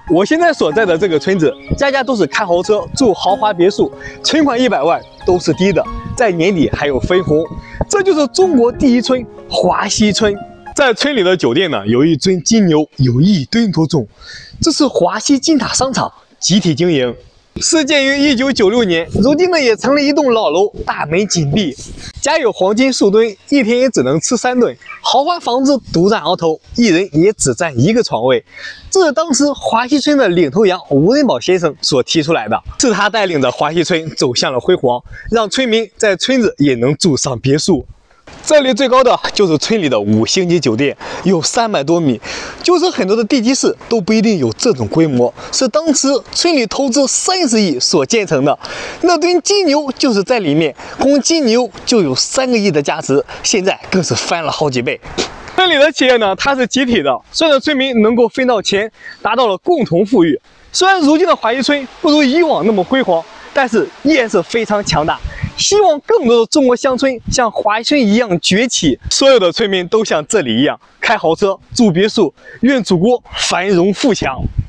我现在所在的这个村子，家家都是开豪车、住豪华别墅，存款100万都是低的，在年底还有分红。这就是中国第一村华西村。在村里的酒店呢，有一尊金牛，有1吨多重。这是华西金塔商场集体经营，是建于1996年，如今呢也成了一栋老楼，大门紧闭。家有黄金数吨，一天也只能吃3顿。豪华房子独占鳌头，一人也只占1个床位。这是当时华西村的领头羊吴仁宝先生所提出来的，是他带领着华西村走向了辉煌，让村民在村子也能住上别墅。这里最高的就是村里的5星级酒店，有300多米，就是很多的地级市都不一定有这种规模，是当时村里投资30亿所建成的。那吨金牛就是在里面，光金牛就有3个亿的价值，现在更是翻了好几倍。村里的企业呢，它是集体的，虽然村民能够分到钱，达到了共同富裕。虽然如今的华西村不如以往那么辉煌，但是依然是非常强大。希望更多的中国乡村像华西村一样崛起，所有的村民都像这里一样开豪车、住别墅，愿祖国繁荣富强。